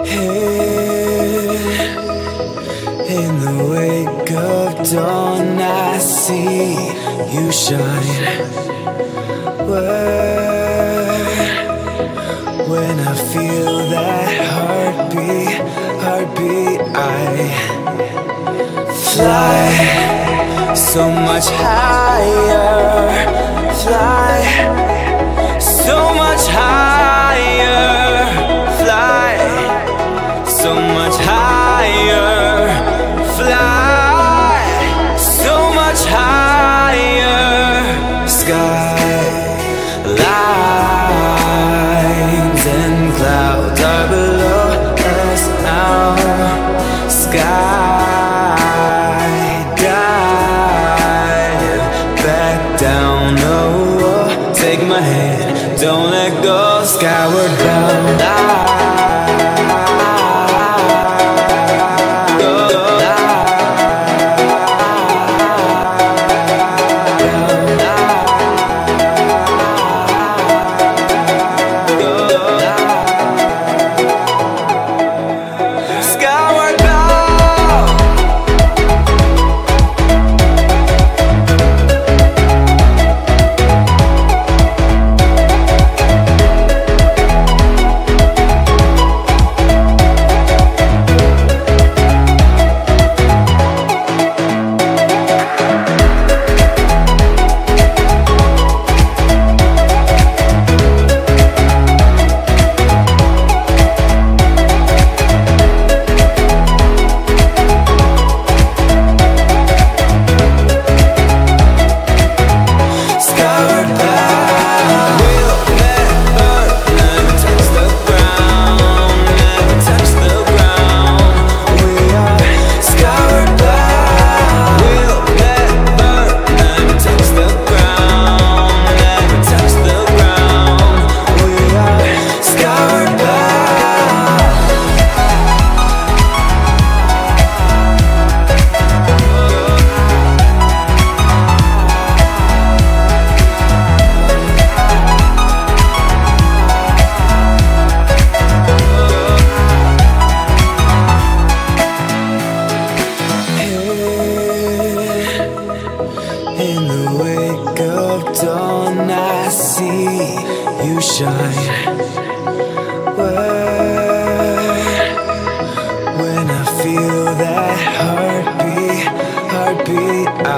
In the wake of dawn, I see you shine. When I feel that heartbeat, I fly so much higher, fly so much higher, fly so much higher, fly so much higher. Skylines and clouds are below us now. Skydive back down. Oh, take my hand, don't let go. Skyward bound. In the wake of dawn, I see you shine. When I feel that heartbeat, I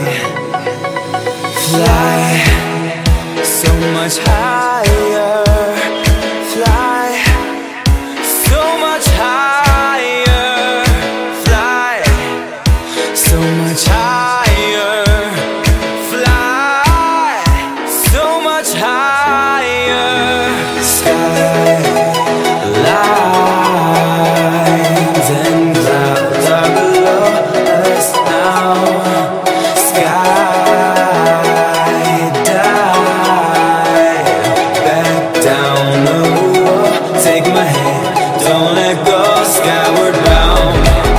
fly so much higher, fly so much higher, fly so much higher, fly so much higher. Skylines and clouds are below us now. Skydive back down. Oh, take my hand, don't let go. Skyward bound.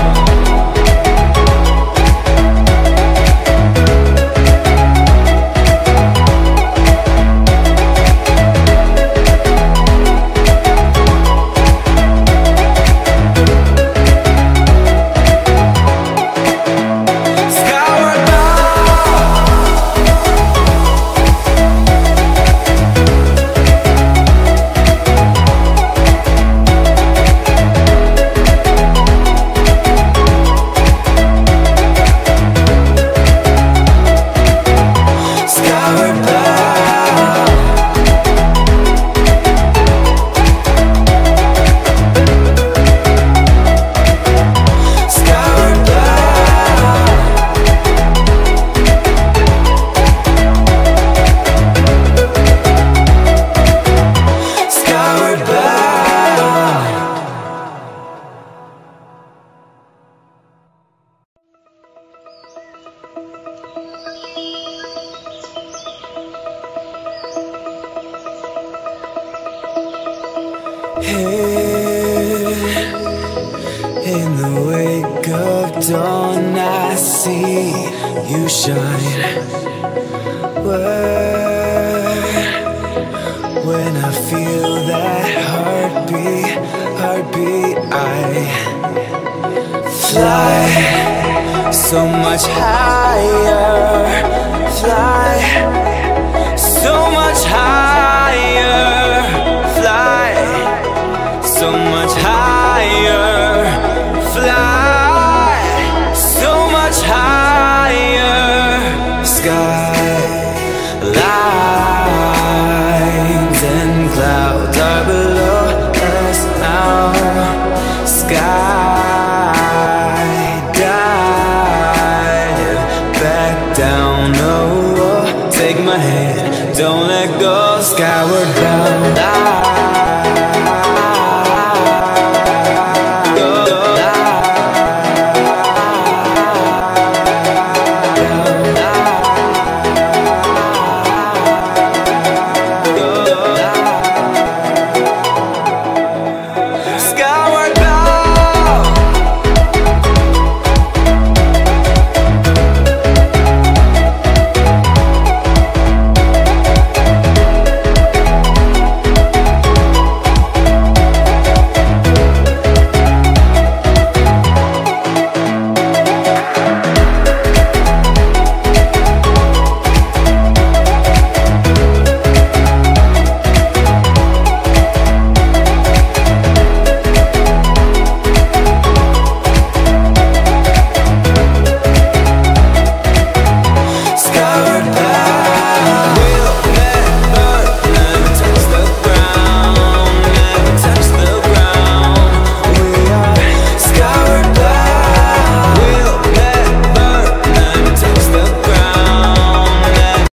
In the wake of dawn, I see you shine. When I feel that heartbeat, fly so much higher, fly so much higher, fly so much higher, fly so much higher. Skylines and clouds are below us now. Skydive back down, oh, take my hand, don't let go, skyward bound.